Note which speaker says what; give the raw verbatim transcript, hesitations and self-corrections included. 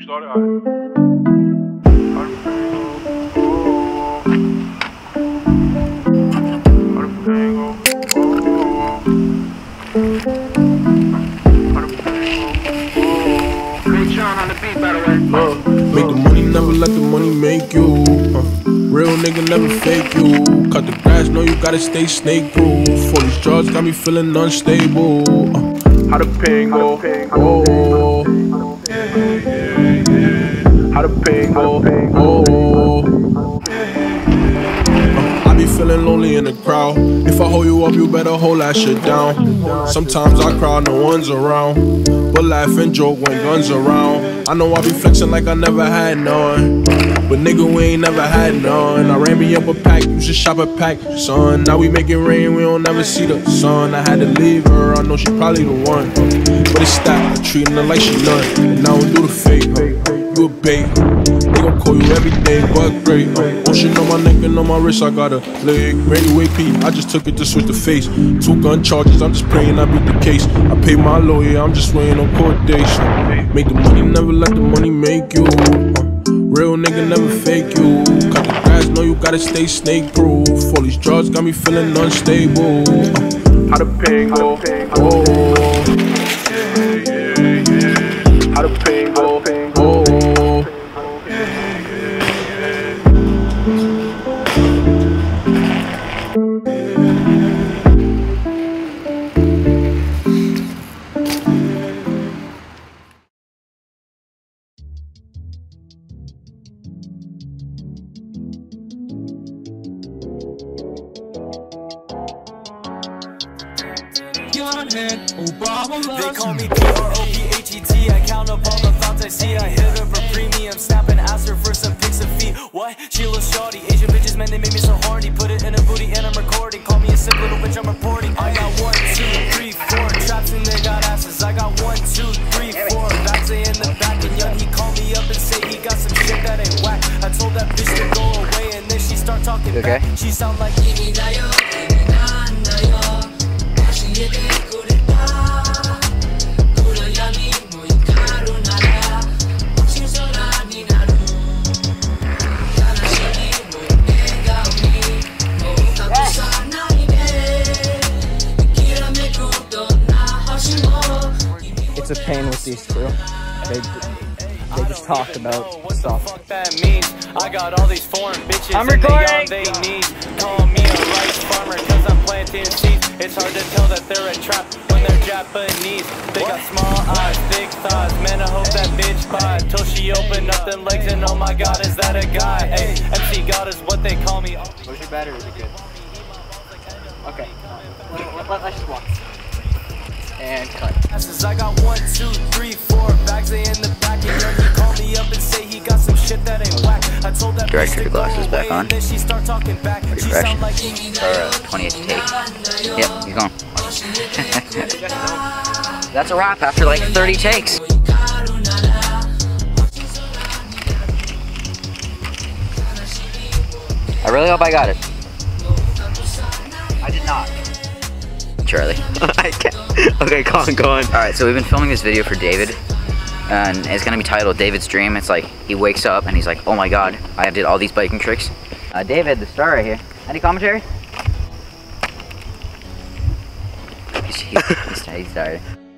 Speaker 1: started.
Speaker 2: Uh, make the money, never let the money make you. Uh, real nigga never fake you. Cut the grass, know you gotta stay snake proof. For these drugs got me feeling unstable. Uh, how the pain go? Oh, how the pain go? Oh, uh, I be feeling lonely in the crowd. If I hold you up, you better hold that shit down. Sometimes I cry, no one's around, but laugh and joke when guns around. I know I be flexing like I never had none, but nigga, we ain't never had none. I ran me up a pack, you should shop a pack, son. Now we make it rain, we don't never see the sun. I had to leave her, I know she probably the one, but it's that, I'm treating her like she none. And I don't do the fake, you a bait. They gon' call you everything but great. uh, Ocean on my neck and on my wrist, I got a leg. Ready, wait, P, I just took it to switch the face. Two gun charges, I'm just praying I beat the case. I paid my lawyer, I'm just waiting on court dates. Make the money, never let the money make you. uh, Real nigga never fake you. Cut the grass, know you gotta stay snake proof. All these drugs got me feeling unstable. uh, How the pain go? Oh, how the pain go? Oh,
Speaker 3: they call me P R O P H E T. I count up all the thoughts I see. I hit her for premium, snap and ask her for some pics of feet. What? She looks shawty. Asian bitches, man, they make me so horny. Put it in a booty and I'm recording. Call me a sick little bitch, I'm reporting. I got one, two, three, four traps and they got asses. I got one, two, three, four backs in the back. And young, he called me up and say he got some shit that ain't whack. I told that bitch to go away and then she start talking
Speaker 4: okay.
Speaker 3: back. She sound like
Speaker 4: it's a pain with these two. They, they just talk about
Speaker 3: what
Speaker 4: stuff.
Speaker 3: The fuck that means. I got all these foreign bitches
Speaker 4: I'm
Speaker 3: and
Speaker 4: recording.
Speaker 3: they on they knees. Call me a rice farmer cause I'm planting seeds. It's hard to tell that they're a trap when they're Japanese. They got small eyes, big thighs. Man, I hope that bitch buy till she open up them legs and oh my god, is that a guy? Hey, M C God is what they call me.
Speaker 4: Was it bad or was it good? Okay. Let, let, let's just walk. And cut.
Speaker 3: I got one, two, three, four bags in the back. And then he called me up and say he got some shit that ain't whack. I told that
Speaker 4: Director glasses back on.
Speaker 3: Then she start talking back.
Speaker 4: Pretty
Speaker 3: She
Speaker 4: fresh.
Speaker 3: sound like
Speaker 4: Our uh, twentieth take. Yep, he's gone. That's a wrap after like thirty takes. I really hope I got it. I did not. Charlie. I can't. Okay, go on, go on. Alright, so we've been filming this video for David, and it's gonna be titled David's Dream. It's like, he wakes up and he's like, oh my god, I did all these biking tricks. Uh, David, the star right here. Any commentary? he's, he's, he's tired.